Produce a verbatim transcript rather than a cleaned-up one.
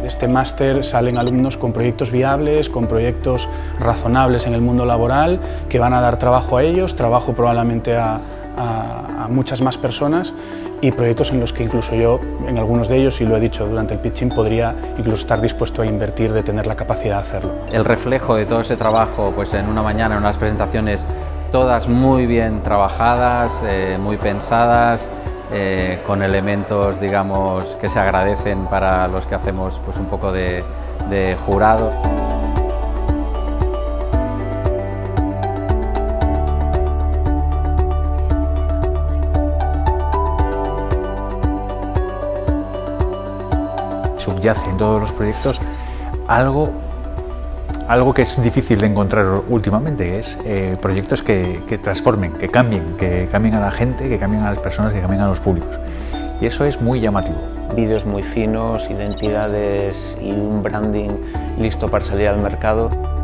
De este máster salen alumnos con proyectos viables, con proyectos razonables en el mundo laboral, que van a dar trabajo a ellos, trabajo probablemente a, a, a muchas más personas y proyectos en los que incluso yo, en algunos de ellos, y lo he dicho durante el pitching, podría incluso estar dispuesto a invertir, de tener la capacidad de hacerlo. El reflejo de todo ese trabajo, pues en una mañana, en unas presentaciones, todas muy bien trabajadas, eh, muy pensadas, eh, con elementos, digamos, que se agradecen para los que hacemos pues un poco de, de jurado. Subyace en todos los proyectos algo, algo que es difícil de encontrar últimamente, que es eh, proyectos que, que transformen, que cambien, que cambien a la gente, que cambien a las personas, que cambien a los públicos. Y eso es muy llamativo. Vídeos muy finos, identidades y un branding listo para salir al mercado.